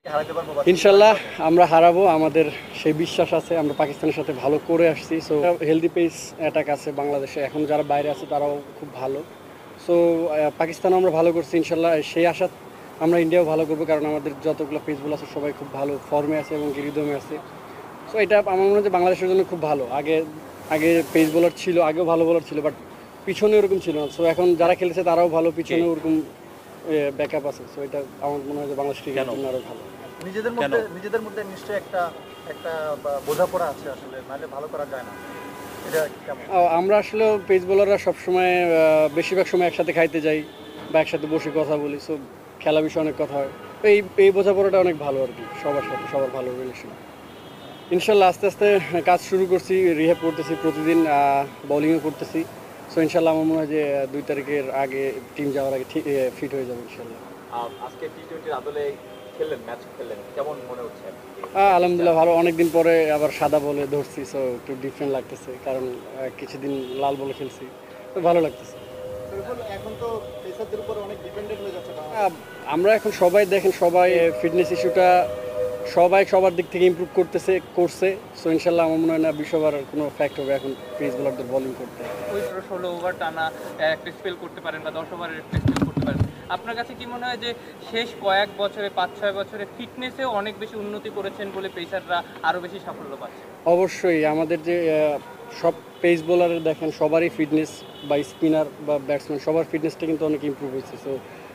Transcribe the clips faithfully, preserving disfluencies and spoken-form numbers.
ইনশাল্লাহ আমরা হারাবো, আমাদের সেই বিশ্বাস আছে। আমরা পাকিস্তানের সাথে ভালো করে আসছি। সো হেলদি পেস অ্যাটাক আছে বাংলাদেশে, এখন যারা বাইরে আছে তারাও খুব ভালো। সো পাকিস্তানও আমরা ভালো করছি ইনশাল্লাহ, সেই আশা আমরা ইন্ডিয়াও ভালো করবো, কারণ আমাদের যতগুলো পেসগুলো আছে সবাই খুব ভালো ফর্মে আছে এবং রিদমে আছে। সো এটা আমার মনে হয় বাংলাদেশের জন্য খুব ভালো। আগে আগে পেস বোলার ছিল, আগেও ভালো বোলার ছিল, বাট পিছনে ওরকম ছিল না। সো এখন যারা খেলেছে তারাও ভালো, পিছনে ওরকম ব্যাকআপ আছে। সো এটা আমার মনে হয় যে বাংলাদেশ ক্রিকেটের জন্য আরও ভালো। নিজেদের মধ্যে নিজেদের মধ্যে নিশ্চয়ই একটা একটা বোঝাপড়া আছে, আসলে নাহলে ভালো করা যায় না। এটা কেমন? আমরা আসলে পেস বোলাররা সবসময় বেশিরভাগ সময় একসাথে খাইতে যাই বা একসাথে বসে কথা বলি। সো খেলা বিষয়ে অনেক কথা হয়। তো এই এই বোঝাপড়াটা অনেক ভালো আর কি, সবার সাথে সবার ভালো রিলেশন। ইনশাল্লাহ আস্তে আস্তে কাজ শুরু করছি, রিহ্যাব করতেছি, প্রতিদিন বোলিংও করতেছি। সো ইনশাল্লাহ আমার মনে হয় যে দুই তারিখের আগে টিম যাওয়ার আগে ঠিক ফিট হয়ে যাবে ইনশাল্লাহ। আজকে টি টোয়েন্টির আদলে খেললেন, ম্যাচ খেললেন, কেমন মনে হচ্ছে? আলহামদুলিল্লাহ ভালো, অনেকদিন পরে আবার সাদা বলে ধরছি। সো একটু ডিফারেন্ট লাগতেছে, কারণ কিছুদিন লাল বলে খেলছি, তো ভালো লাগতেছে। এখন তো পেসারদের উপর অনেক ডিপেন্ডেন্ট হয়ে যাচ্ছে। আমরা এখন সবাই দেখেন, সবাই ফিটনেস ইস্যুটা সবাই সবার দিক থেকে ইমপ্রুভ করতেছে করছে। সো ইনশাল্লাহ আমার মনে হয় না বিশ ওভার কোনো ফ্যাক্ট হবে এখন পেস বোলারদের বোলিং করতে। ওই ষোলো ওভার টানা একটা স্পেল করতে পারেন বা দশ ওভারের একটা স্পেল করতে পারেন। আপনার কাছে কি মনে হয় যে শেষ কয়েক বছরে, পাঁচ ছয় বছরে ফিটনেসেও অনেক বেশি উন্নতি করেছেন বলে পেসাররা আরও বেশি সাফল্য পাচ্ছে? অবশ্যই আমাদের যে সব পেস বোলারের দেখেন সবারই ফিটনেস বা স্পিনার বা ব্যাটসম্যান সবার ফিটনেসটা কিন্তু অনেক ইমপ্রুভ হয়েছে। সো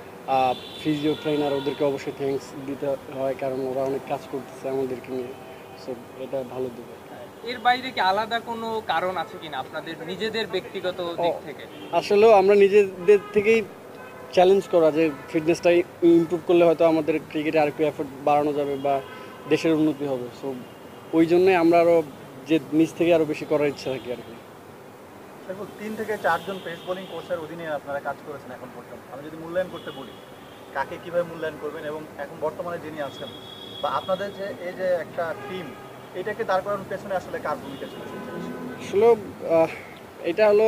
ফিজিও ট্রেনার ওদেরকে অবশ্যই থ্যাঙ্কস দিতে হয়, কারণ ওরা অনেক কাজ করতেছে আমাদেরকে নিয়ে। সো এটা ভালো দিবে। এর বাইরে কি আলাদা কোনো কারণ আছে কিনা আপনাদের নিজেদের ব্যক্তিগত দিক থেকে? আসলেও আমরা নিজেদের থেকেই চ্যালেঞ্জ করা যে ফিটনেসটা ইমপ্রুভ করলে হয়তো আমাদের ক্রিকেটে আরেকটু এফোর্ট বাড়ানো যাবে বা দেশের উন্নতি হবে। সো ওই জন্যই আমরা আরও যে নিজ থেকে আরও বেশি করার ইচ্ছা থাকি আর কি। তিন থেকে চারজন পেস বোলিং কোচের অধীনে আপনারা কাজ করেছেন এখন পর্যন্ত। আমি যদি মূল্যায়ন করতে বলি, কাকে কীভাবে মূল্যায়ন করবেন এবং এখন বর্তমানে যিনি আছেন বা আপনাদের যে এই যে একটা টিম, এটাকে দাঁড় করানোর পেছনে আসলে কার ভূমিকা ছিল? আসলে এটা হলো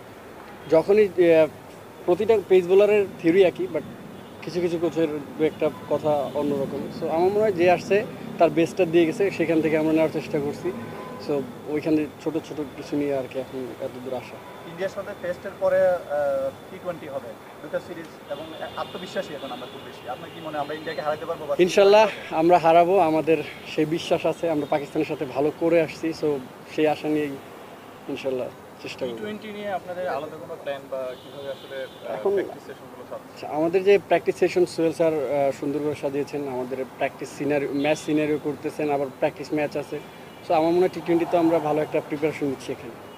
যখনই প্রতিটা পেস বোলারের থিওরি একই, বাট কিছু কিছু কোচের দু একটা কথা অন্যরকম। সো আমার মনে হয় যে আসছে তার বেস্টটা দিয়ে গেছে, সেখান থেকে আমরা নেওয়ার চেষ্টা করছি। সো ওইখানে ছোটো ছোটো কিছু নিয়ে আর কি এখন এত দূর আসা। ইন্ডিয়ার সাথে টেস্টের পরে টি টোয়েন্টি হবে, দুটো সিরিজ, এবং আত্মবিশ্বাসী এখন আমরা খুব বেশি। আপনার কি মনে হয় আমরা ইন্ডিয়াকে হারাতে পারবো? ইনশাল্লাহ আমরা হারাবো, আমাদের সেই বিশ্বাস আছে। আমরা পাকিস্তানের সাথে ভালো করে আসছি। সো সেই আশা নিয়েই ইনশাল্লাহ চেষ্টা করব। টি টোয়েন্টি নিয়ে আপনাদের আলাদা কোনো প্ল্যান বা কীভাবে আসলে এখন প্র্যাকটিস সেশনগুলো চলছে? আমাদের যে প্র্যাকটিস সেশন সোহেল স্যার সুন্দর করে সাজিয়েছেন, আমাদের প্র্যাকটিস সিনারি ম্যাচ সিনারিও করতেছেন, আবার প্র্যাকটিস ম্যাচ আছে। সো আমার মনে হয় টি টোয়েন্টিতে আমরা ভালো একটা প্রিপারেশন নিচ্ছি এখানে।